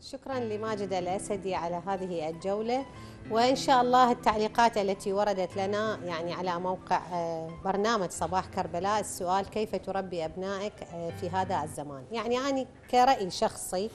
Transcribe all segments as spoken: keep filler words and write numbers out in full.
شكرا لماجد الأسدي على هذه الجولة، وإن شاء الله التعليقات التي وردت لنا يعني على موقع برنامج صباح كربلاء، السؤال كيف تربي أبنائك في هذا الزمان؟ يعني أنا كرأي شخصي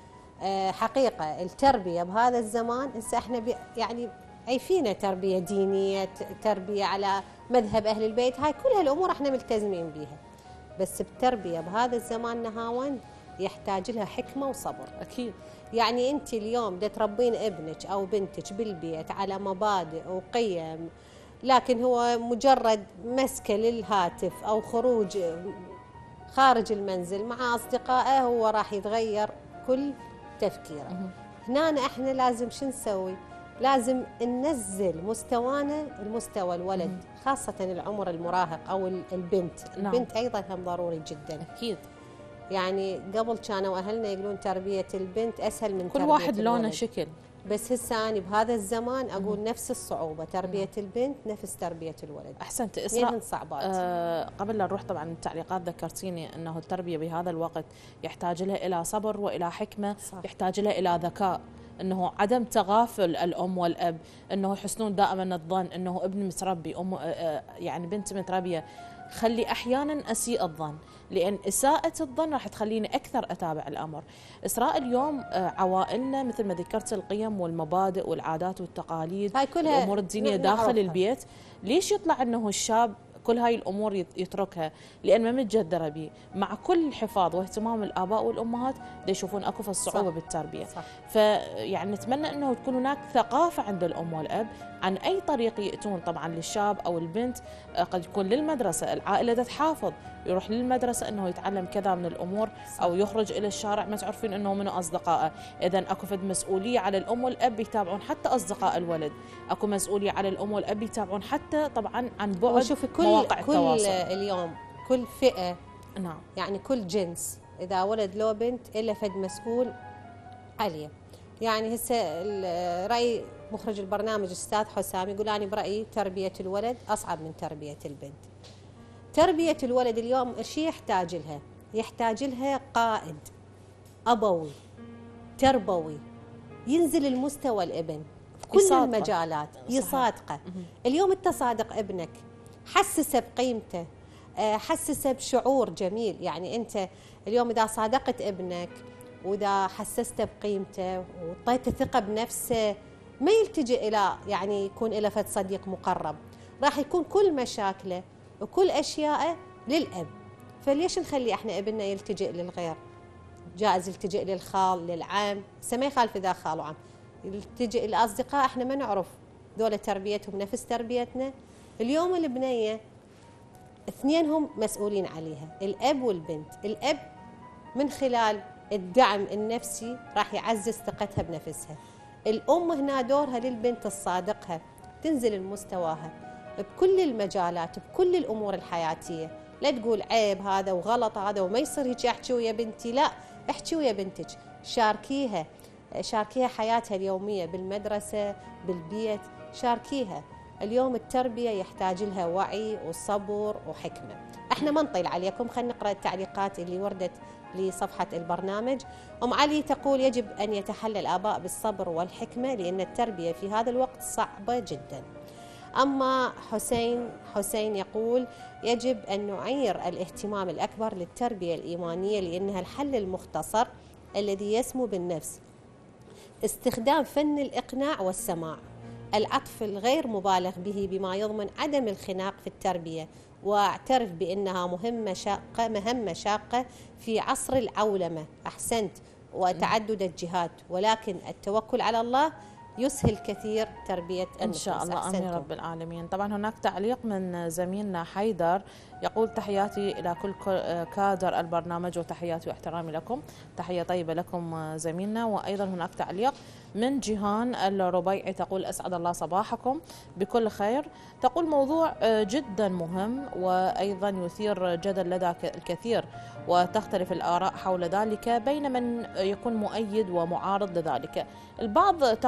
حقيقة التربية بهذا الزمان هسه احنا يعني أي فينا تربية دينية، تربية على مذهب أهل البيت، هاي كل هالأمور احنا ملتزمين بيها، بس التربية بهذا الزمان نهاوند يحتاج لها حكمة وصبر. أكيد. يعني أنت اليوم دا تربين ابنك أو بنتك بالبيت على مبادئ وقيم، لكن هو مجرد مسكة للهاتف أو خروج خارج المنزل مع أصدقائه هو راح يتغير كل تفكيره. هنا احنا لازم شو نسوي؟ لازم ننزل مستوانا المستوى الولد، خاصة العمر المراهق أو البنت. نعم. البنت أيضا هم ضروري جدا. أكيد. يعني قبل كانوا أهلنا يقولون تربية البنت أسهل من كل تربية واحد لونه الولد. شكل، بس هسه أنا بهذا الزمان أقول مم. نفس الصعوبة، تربية مم. البنت نفس تربية الولد. أحسنت إسراء. صعبات. آه قبل لا نروح طبعا التعليقات ذكرتيني أنه التربية بهذا الوقت يحتاج لها إلى صبر وإلى حكمة، صح. يحتاج لها إلى ذكاء، أنه عدم تغافل الأم والأب، أنه يحسنون دائما الظن أنه ابني متربي، أم آه يعني بنتي متربية. خلي أحيانا أسيء الظن، لأن إساءة الظن راح تخليني أكثر أتابع الأمر. إسراء اليوم عوائلنا مثل ما ذكرت القيم والمبادئ والعادات والتقاليد، هاي كلها الأمور الدينية داخل البيت، ليش يطلع أنه الشاب كل هاي الأمور يتركها؟ لأن ما متجدرة به. مع كل حفاظ واهتمام الآباء والأمهات يشوفون أكو الصعوبة صح. بالتربية. صح. فيعني نتمنى أنه تكون هناك ثقافة عند الأم والأب عن أي طريق يأتون طبعا للشاب أو البنت. قد يكون للمدرسة، العائلة تحافظ يروح للمدرسة أنه يتعلم كذا من الأمور، أو يخرج إلى الشارع ما تعرفين أنه منو أصدقائه. إذا أكو فد مسؤولية على الأم والأب يتابعون حتى أصدقاء الولد، أكو مسؤولية على الأم والأب يتابعون حتى طبعا عن بعد شوفي كل مواقع كل التواصل. اليوم كل فئة، نعم، يعني كل جنس إذا ولد لو بنت إلا فد مسؤول عليه. يعني هسه رأي مخرج البرنامج الأستاذ حسام يقول أنا برأيي تربية الولد أصعب من تربية البنت. تربية الولد اليوم إيش يحتاج لها؟ يحتاج لها قائد أبوي تربوي ينزل المستوى الابن في كل يصادقه. المجالات يصادقه. اليوم أنت صادق ابنك، حسسه بقيمته، حسسه بشعور جميل. يعني أنت اليوم إذا صادقت ابنك وإذا حسسته بقيمته وطيته ثقة بنفسه، ما يلتجئ إلى يعني يكون له فد صديق مقرب، راح يكون كل مشاكله وكل أشياءه للأب. فليش نخلي احنا ابننا يلتجئ للغير؟ جائز يلتجئ للخال للعم، ما يخالف إذا خال وعم، يلتجئ للأصدقاء احنا ما نعرف ذولا تربيتهم نفس تربيتنا. اليوم البنية اثنينهم مسؤولين عليها، الأب والبنت. الأب من خلال الدعم النفسي راح يعزز ثقتها بنفسها. الأم هنا دورها للبنت الصادقة تنزل المستواها بكل المجالات بكل الأمور الحياتية. لا تقول عيب هذا وغلط هذا وما يصير هيك احكي ويا بنتي، لا احكي ويا بنتك، شاركيها شاركيها حياتها اليومية بالمدرسة بالبيت، شاركيها. اليوم التربية يحتاج لها وعي وصبر وحكمة. احنا ما نطيل عليكم، خلينا نقرأ التعليقات اللي وردت لصفحة البرنامج. أم علي تقول يجب أن يتحلى الآباء بالصبر والحكمة لأن التربية في هذا الوقت صعبة جدا. أما حسين حسين يقول يجب أن نعير الاهتمام الأكبر للتربية الإيمانية لأنها الحل المختصر الذي يسمو بالنفس، استخدام فن الإقناع والسماع، العطف الغير مبالغ به بما يضمن عدم الخناق في التربية. واعترف بأنها مهمة شاقة مهمة شاقة في عصر العولمة، أحسنت، وتعدد الجهات، ولكن التوكل على الله يسهل كثير تربية النفوس. إن شاء الله آمين رب العالمين. طبعا هناك تعليق من زميلنا حيدر يقول تحياتي إلى كل كادر البرنامج وتحياتي واحترامي لكم. تحية طيبة لكم زميلنا. وأيضا هناك تعليق من جيهان الربيعي تقول أسعد الله صباحكم بكل خير. تقول موضوع جدا مهم وأيضا يثير جدل لدى الكثير وتختلف الآراء حول ذلك بين من يكون مؤيد ومعارض لذلك. البعض تقول إنه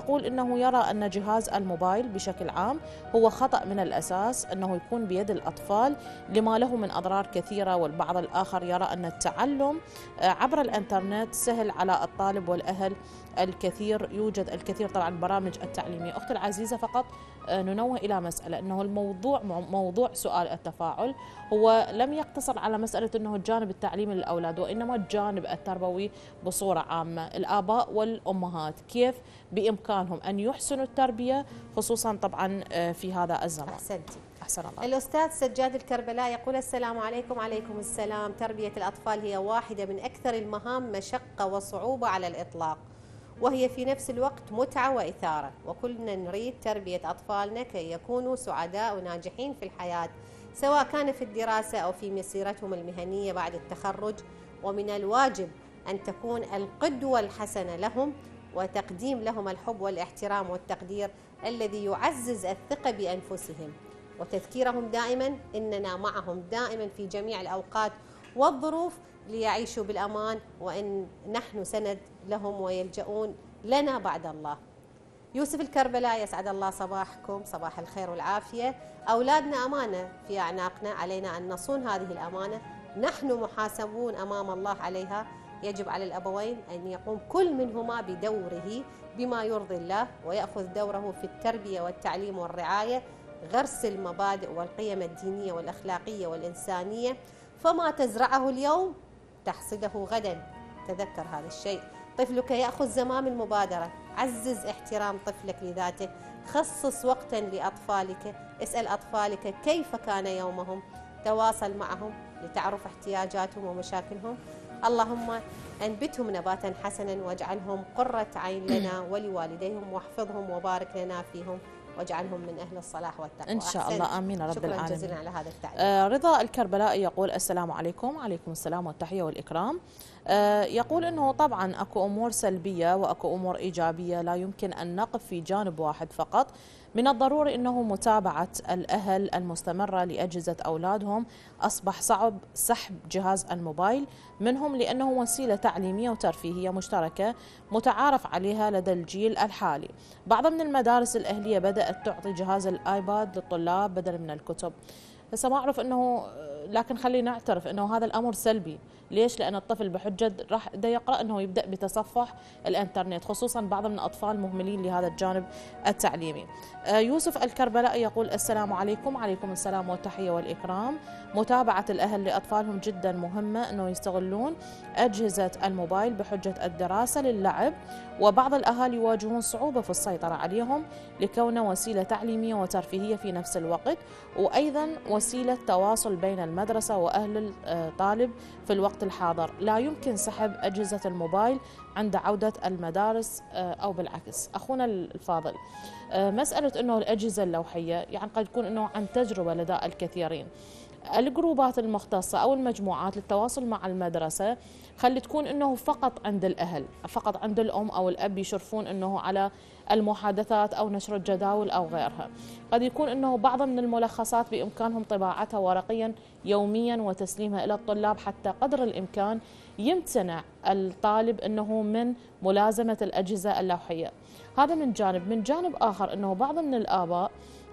أنه يرى أن جهاز الموبايل بشكل عام هو خطأ من الأساس أنه يكون بيد الأطفال لما له من أضرار كثيرة، والبعض الآخر يرى أن التعلم عبر الإنترنت سهل على الطالب والأهل الكثير. يوجد الكثير طبعا البرامج التعليمية. أختي العزيزة، فقط ننوه إلى مسألة أنه الموضوع موضوع سؤال التفاعل هو لم يقتصر على مسألة أنه الجانب التعليمي للأولاد، وإنما الجانب التربوي بصورة عامة. الآباء والأمهات كيف بإمكانهم أن يحسنوا التربية، خصوصا طبعا في هذا الزمان. أحسنتي. أحسن الله. الأستاذ سجاد الكربلاء يقول السلام عليكم. عليكم السلام. تربية الأطفال هي واحدة من أكثر المهام مشقة وصعوبة على الإطلاق، وهي في نفس الوقت متعة وإثارة، وكلنا نريد تربية أطفالنا كي يكونوا سعداء وناجحين في الحياة، سواء كان في الدراسة أو في مسيرتهم المهنية بعد التخرج. ومن الواجب أن تكون القدوة الحسنة لهم، وتقديم لهم الحب والاحترام والتقدير الذي يعزز الثقة بأنفسهم، وتذكيرهم دائما أننا معهم دائما في جميع الأوقات والظروف ليعيشوا بالأمان، وأن نحن سند لهم ويلجؤون لنا بعد الله. يوسف الكربلاء يسعد الله صباحكم، صباح الخير والعافية. أولادنا أمانة في أعناقنا، علينا أن نصون هذه الأمانة، نحن محاسبون أمام الله عليها. يجب على الأبوين أن يقوم كل منهما بدوره بما يرضي الله، ويأخذ دوره في التربية والتعليم والرعاية، غرس المبادئ والقيم الدينية والأخلاقية والإنسانية. فما تزرعه اليوم تحصده غدا. تذكر هذا الشيء. طفلك يأخذ زمام المبادرة. عزز احترام طفلك لذاته. خصص وقتا لأطفالك. اسأل أطفالك كيف كان يومهم. تواصل معهم لتعرف احتياجاتهم ومشاكلهم. اللهم أنبتهم نباتا حسنا، واجعلهم قرة عين لنا ولوالديهم، واحفظهم وبارك لنا فيهم، واجعلهم من أهل الصلاح والتقوى. إن شاء الله. آمين رب شكرا العالمين. شكرا جزيلا على هذا التعليق. آه رضا الكربلاء يقول السلام عليكم. عليكم السلام والتحية والإكرام. آه يقول أنه طبعا أكو أمور سلبية وأكو أمور إيجابية، لا يمكن أن نقف في جانب واحد فقط. من الضروري أنه متابعة الأهل المستمرة لأجهزة أولادهم. أصبح صعب سحب جهاز الموبايل منهم، لأنه وسيلة تعليمية وترفيهية مشتركة متعارف عليها لدى الجيل الحالي. بعض من المدارس الأهلية بدأت تعطي جهاز الآيباد للطلاب بدلا من الكتب. هسه ما أعرف أنه، لكن خلينا نعترف أنه هذا الأمر سلبي. ليش؟ لأن الطفل بحجة راح دا يقرأ أنه يبدأ بتصفح الإنترنت، خصوصا بعض من الأطفال مهملين لهذا الجانب التعليمي. يوسف الكربلاء يقول السلام عليكم. عليكم السلام والتحية والإكرام. متابعة الأهل لأطفالهم جدا مهمة، أنه يستغلون أجهزة الموبايل بحجة الدراسة للعب، وبعض الأهالي يواجهون صعوبة في السيطرة عليهم لكونه وسيلة تعليمية وترفيهية في نفس الوقت، وأيضا وسيلة تواصل بين المدرسة وأهل الطالب في الوقت الحاضر. لا يمكن سحب أجهزة الموبايل عند عودة المدارس أو بالعكس. أخونا الفاضل، مسألة أنه الأجهزة اللوحية يعني قد يكون أنه عن تجربة لدى الكثيرين. الجروبات المختصة أو المجموعات للتواصل مع المدرسة خلي تكون أنه فقط عند الأهل، فقط عند الأم أو الأب، يشرفون أنه على المحادثات أو نشر الجداول أو غيرها. قد يكون أنه بعض من الملخصات بإمكانهم طباعتها ورقيا يوميا وتسليمها إلى الطلاب، حتى قدر الإمكان يمتنع الطالب أنه من ملازمة الأجهزة اللوحية. هذا من جانب. من جانب آخر أنه بعض من الآباء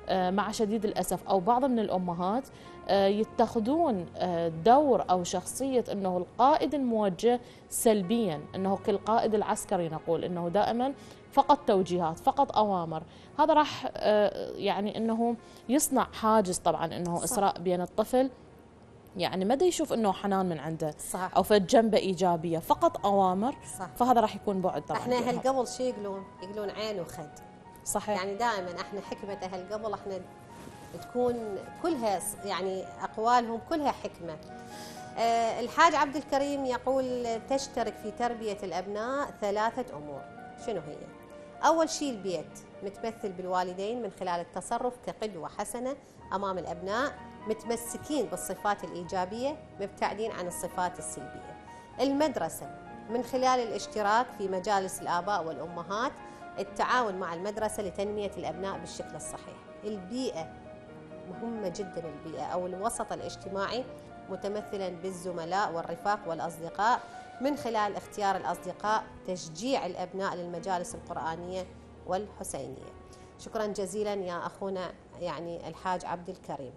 مع شديد الأسف أو بعض من الأمهات يتخذون دور أو شخصية أنه القائد الموجه سلبيا، أنه كالقائد العسكري نقول أنه دائما فقط توجيهات، فقط أوامر. هذا راح يعني أنه يصنع حاجز طبعا أنه إسراء بين الطفل، يعني ما دا يشوف انه حنان من عنده صح. او فد جنبه ايجابيه، فقط اوامر. صح. فهذا راح يكون بعد طبعا. احنا اهل قبل شو يقولون؟ يقولون عين وخد. صحيح. يعني دائما احنا حكمه اهل قبل احنا تكون كلها يعني اقوالهم كلها حكمه. أه الحاج عبد الكريم يقول تشترك في تربيه الابناء ثلاثه امور. شنو هي؟ اول شيء البيت متمثل بالوالدين من خلال التصرف كقدوه حسنه امام الابناء، متمسكين بالصفات الإيجابية مبتعدين عن الصفات السلبية. المدرسة من خلال الاشتراك في مجالس الآباء والأمهات، التعاون مع المدرسة لتنمية الأبناء بالشكل الصحيح. البيئة مهمة جدا، البيئة أو الوسط الاجتماعي متمثلا بالزملاء والرفاق والأصدقاء، من خلال اختيار الأصدقاء، تشجيع الأبناء للمجالس القرآنية والحسينية. شكرا جزيلا يا أخونا يعني الحاج عبد الكريم.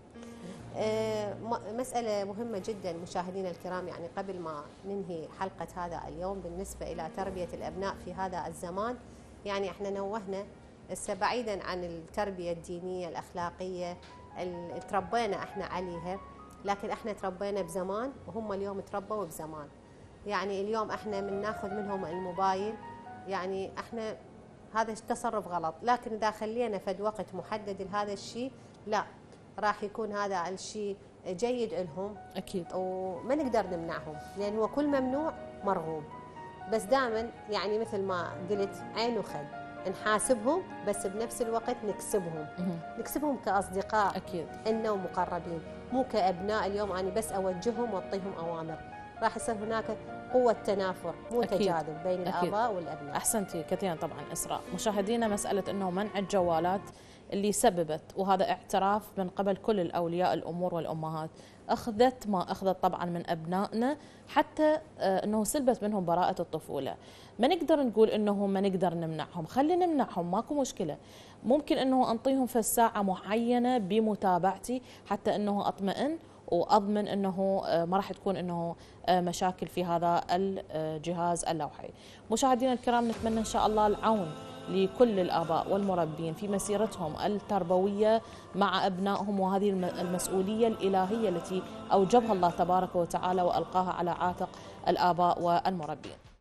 مسألة مهمة جدا مشاهدينا الكرام، يعني قبل ما ننهي حلقة هذا اليوم بالنسبة إلى تربية الأبناء في هذا الزمان، يعني احنا نوهنا هسه بعيدا عن التربية الدينية الأخلاقية اللي تربينا احنا عليها، لكن احنا تربينا بزمان وهم اليوم تربوا بزمان. يعني اليوم احنا من ناخذ منهم الموبايل، يعني احنا هذا تصرف غلط، لكن اذا خلينا فد وقت محدد لهذا الشيء لا راح يكون هذا الشيء جيد لهم اكيد، وما نقدر نمنعهم، لان هو كل ممنوع مرغوب. بس دائما يعني مثل ما قلت عين وخد، نحاسبهم بس بنفس الوقت نكسبهم نكسبهم كاصدقاء اكيد إنه ومقربين، مو كابناء. اليوم انا بس اوجههم واعطيهم اوامر، راح يصير هناك قوة تنافر مو أكيد. تجاذب بين أكيد. الآباء والأبناء. أحسنتي كثيرا طبعا إسراء. مشاهدينا، مسألة أنه منع الجوالات اللي سببت، وهذا اعتراف من قبل كل الأولياء الأمور والأمهات، أخذت ما أخذت طبعا من أبنائنا، حتى أنه سلبت منهم براءة الطفولة. ما نقدر نقول أنه ما نقدر نمنعهم، خلي نمنعهم ماكو مشكلة، ممكن أنه أنطيهم في الساعة معينة بمتابعتي حتى أنه أطمئن واضمن انه ما راح تكون انه مشاكل في هذا الجهاز اللوحي. مشاهدينا الكرام، نتمنى ان شاء الله العون لكل الآباء والمربين في مسيرتهم التربوية مع أبنائهم، وهذه المسؤولية الإلهية التي أوجبها الله تبارك وتعالى وألقاها على عاتق الآباء والمربين.